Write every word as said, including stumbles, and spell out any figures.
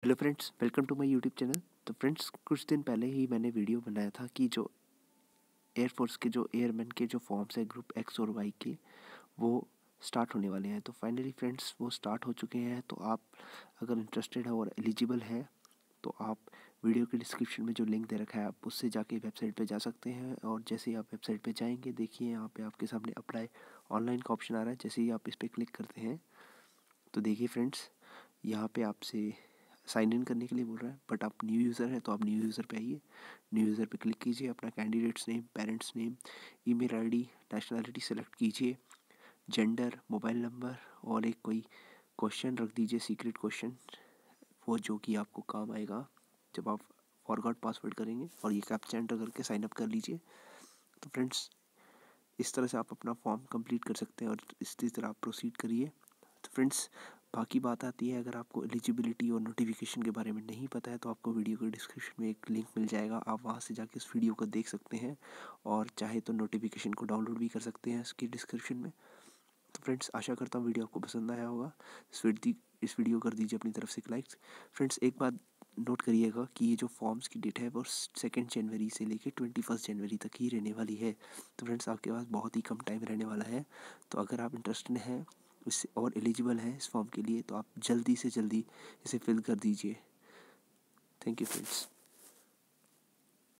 Hello friends, welcome to my YouTube channel. तो friends, कुछ दिन पहले ही मैंने वीडियो बनाया था कि जो एयरफोर्स के जो एयरमैन के जो फॉर्म्स है ग्रुप एक्स और वाई के, वो स्टार्ट होने वाले हैं। तो फाइनली फ्रेंड्स वो स्टार्ट हो चुके हैं। तो आप अगर इंटरेस्टेड है और एलिजिबल है तो आप वीडियो के डिस्क्रिप्शन में जो लिंक दे रखा है आप उससे जाके वेबसाइट पे जा सकते हैं। और जैसे ही आप वेबसाइट पे जाएंगे, देखिए यहाँ पे आपके सामने अप्लाई ऑनलाइन का ऑप्शन आ रहा है। जैसे ही आप इस पर क्लिक करते हैं तो देखिए फ्रेंड्स, यहाँ पे आपसे साइन इन करने के लिए बोल रहा है, बट आप न्यू यूज़र हैं तो आप न्यू यूज़र पे आइए। न्यू यूज़र पे क्लिक कीजिए, अपना candidates name, parents name, email ID, nationality select कीजिए, जेंडर, मोबाइल नंबर और एक कोई क्वेश्चन रख दीजिए, सीक्रेट क्वेश्चन, वो जो कि आपको काम आएगा जब आप फॉरगॉट पासवर्ड करेंगे। और ये कैप्चा एंटर करके साइन अप कर लीजिए। तो फ्रेंड्स, इस तरह से आप अपना फॉर्म कंप्लीट कर सकते हैं और इसी तरह आप प्रोसीड करिए। तो फ्रेंड्स, बाकी बात आती है, अगर आपको एलिजिबिलिटी और नोटिफिकेशन के बारे में नहीं पता है तो आपको वीडियो के डिस्क्रिप्शन में एक लिंक मिल जाएगा, आप वहां से जाके इस वीडियो को देख सकते हैं और चाहे तो नोटिफिकेशन को डाउनलोड भी कर सकते हैं इसकी डिस्क्रिप्शन में। तो फ्रेंड्स, आशा करता हूँ वीडियो आपको पसंद आया होगा। इस वीडियो इस वीडियो कर दीजिए अपनी तरफ से लाइक। फ्रेंड्स, एक बात नोट करिएगा कि ये जो फॉर्म्स की डेट है वो सेकेंड जनवरी से लेके ट्वेंटी फर्स्ट जनवरी तक ही रहने वाली है। तो फ्रेंड्स, आपके पास बहुत ही कम टाइम रहने वाला है। तो अगर आप इंटरेस्टेड हैं इससे और एलिजिबल हैं इस फॉर्म के लिए तो आप जल्दी से जल्दी इसे फिल कर दीजिए। Thank you friends.